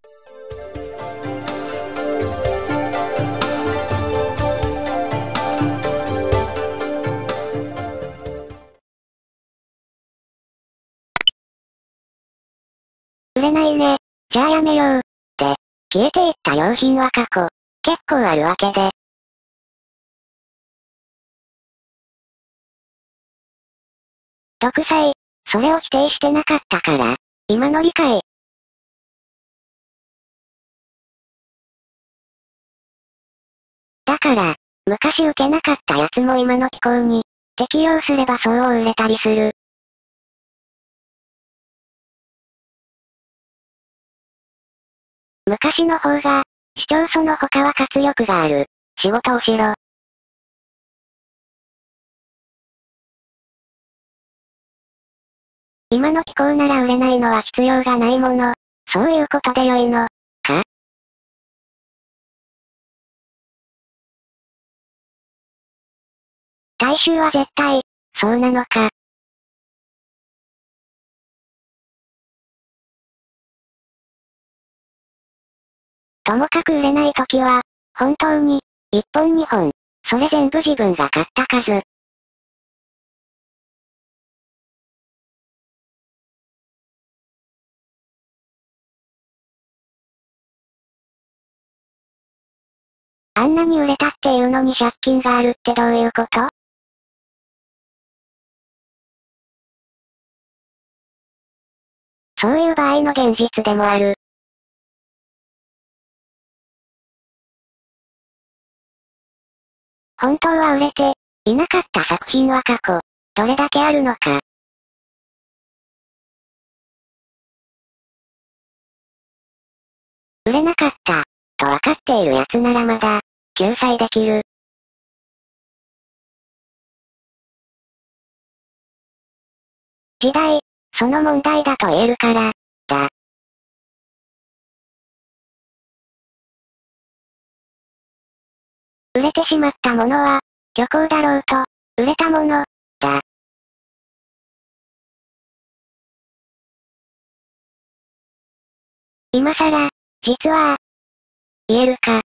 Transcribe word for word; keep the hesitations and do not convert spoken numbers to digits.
売れないね。じゃあやめよう。で、消えていった用品は過去、結構あるわけで。独裁、それを否定してなかったから、今の理解。だから、昔受けなかったやつも今の気候に、適用すればそう売れたりする。昔の方が、主張その他は活力がある。仕事をしろ。今の気候なら売れないのは必要がないもの。そういうことで良いの、か？大衆は絶対、そうなのか。ともかく売れないときは、本当に、一本二本、それ全部自分が買った数。あんなに売れたっていうのに借金があるってどういうこと？そういう場合の現実でもある。本当は売れて、いなかった作品は過去、どれだけあるのか。売れなかった、とわかっているやつならまだ、救済できる。時代、その問題だと言えるから、だ。売れてしまったものは、虚構だろうと、売れたもの、だ。今さら、実は、言えるか。